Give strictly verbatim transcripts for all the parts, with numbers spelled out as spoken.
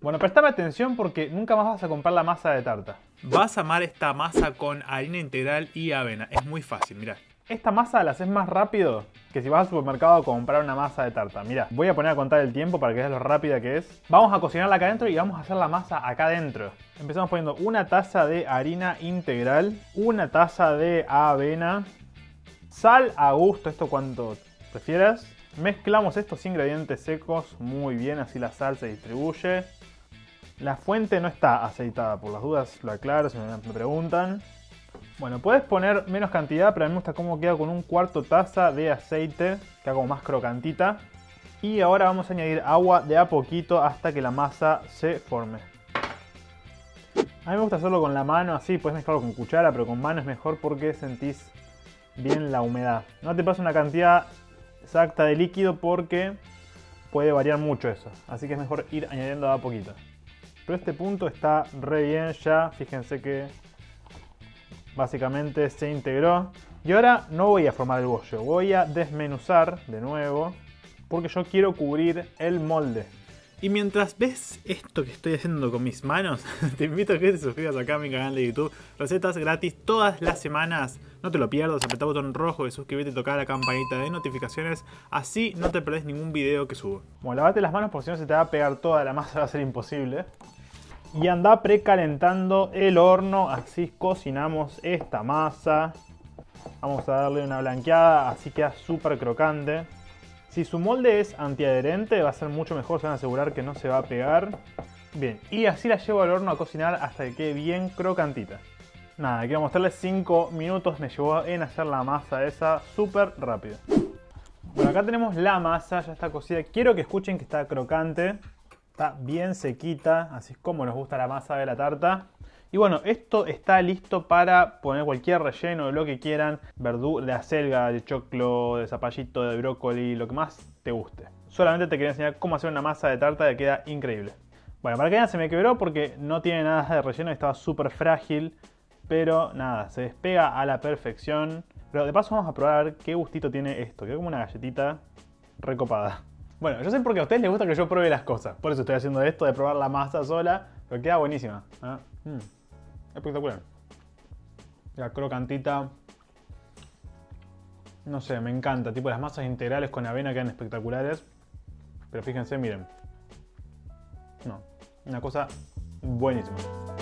Bueno, prestame atención porque nunca más vas a comprar la masa de tarta. Vas a amar esta masa con harina integral y avena. Es muy fácil, mirá. Esta masa la haces más rápido que si vas al supermercado a comprar una masa de tarta. Mirá, voy a poner a contar el tiempo para que veas lo rápida que es. Vamos a cocinarla acá adentro y vamos a hacer la masa acá adentro. Empezamos poniendo una taza de harina integral, una taza de avena, sal a gusto, esto cuanto prefieras. Mezclamos estos ingredientes secos muy bien, así la sal se distribuye. La fuente no está aceitada, por las dudas lo aclaro si me preguntan. Bueno, puedes poner menos cantidad, pero a mí me gusta cómo queda con un cuarto taza de aceite, queda como más crocantita. Y ahora vamos a añadir agua de a poquito hasta que la masa se forme. A mí me gusta hacerlo con la mano, así puedes mezclarlo con cuchara, pero con mano es mejor porque sentís bien la humedad. No te pases una cantidad exacta de líquido porque puede variar mucho eso, así que es mejor ir añadiendo de a poquito. Pero este punto está re bien ya, fíjense que básicamente se integró. Y ahora no voy a formar el bollo, voy a desmenuzar de nuevo porque yo quiero cubrir el molde. Y mientras ves esto que estoy haciendo con mis manos, te invito a que te suscribas acá a mi canal de YouTube. Recetas gratis todas las semanas. No te lo pierdas, apretá el botón rojo de suscribirte y tocar la campanita de notificaciones. Así no te perdés ningún video que subo. Bueno, lavate las manos porque si no se te va a pegar toda la masa, va a ser imposible. Y anda precalentando el horno, así cocinamos esta masa. Vamos a darle una blanqueada, así queda súper crocante. Si su molde es antiadherente va a ser mucho mejor, se van a asegurar que no se va a pegar. Bien, y así la llevo al horno a cocinar hasta que quede bien crocantita. Nada, quiero mostrarles cinco minutos me llevó en hacer la masa esa súper rápido. Bueno, acá tenemos la masa, ya está cocida. Quiero que escuchen que está crocante. Está bien sequita, así es como nos gusta la masa de la tarta. Y bueno, esto está listo para poner cualquier relleno de lo que quieran. Verdura, de acelga, de choclo, de zapallito, de brócoli, lo que más te guste. Solamente te quería enseñar cómo hacer una masa de tarta que queda increíble. Bueno, para que vean se me quebró porque no tiene nada de relleno, estaba súper frágil. Pero nada, se despega a la perfección. Pero de paso vamos a probar a ver qué gustito tiene esto. Queda como una galletita recopada. Bueno, yo sé porque a ustedes les gusta que yo pruebe las cosas. Por eso estoy haciendo esto de probar la masa sola. Pero queda buenísima. ¿eh? Mm. Espectacular. La crocantita. No sé, me encanta. Tipo las masas integrales con avena quedan espectaculares. Pero fíjense, miren. No, una cosa buenísima.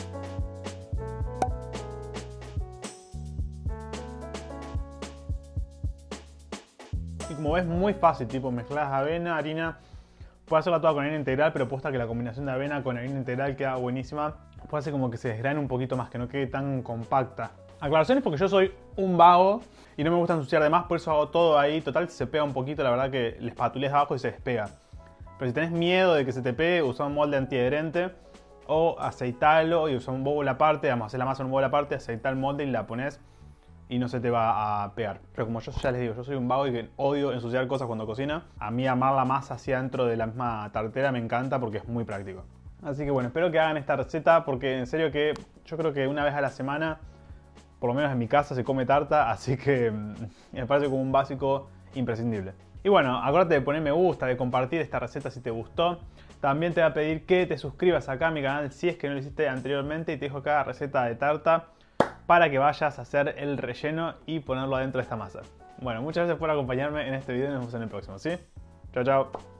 Y como ves, muy fácil, tipo mezclas avena, harina. Puedes hacerla toda con harina integral, pero posta que la combinación de avena con harina integral queda buenísima. Puede hacer como que se desgrane un poquito más, que no quede tan compacta. Aclaraciones porque yo soy un vago y no me gusta ensuciar de más, por eso hago todo ahí. Total, si se pega un poquito, la verdad que le espatulés abajo y se despega. Pero si tenés miedo de que se te pegue, usa un molde antiadherente o aceitalo y usa un bowl aparte, vamos a hacer la masa en un bowl aparte, aceitá el molde y la pones y no se te va a pegar. Pero como yo ya les digo, yo soy un vago y que odio ensuciar cosas cuando cocina. A mí amar la masa hacia dentro de la misma tartera me encanta porque es muy práctico. Así que bueno, espero que hagan esta receta porque en serio que yo creo que una vez a la semana, por lo menos en mi casa, se come tarta, así que me parece como un básico imprescindible. Y bueno, acuérdate de poner me gusta, de compartir esta receta si te gustó. También te voy a pedir que te suscribas acá a mi canal si es que no lo hiciste anteriormente y te dejo acá receta de tarta para que vayas a hacer el relleno y ponerlo adentro de esta masa. Bueno, muchas gracias por acompañarme en este video y nos vemos en el próximo, ¿sí? Chao, chao.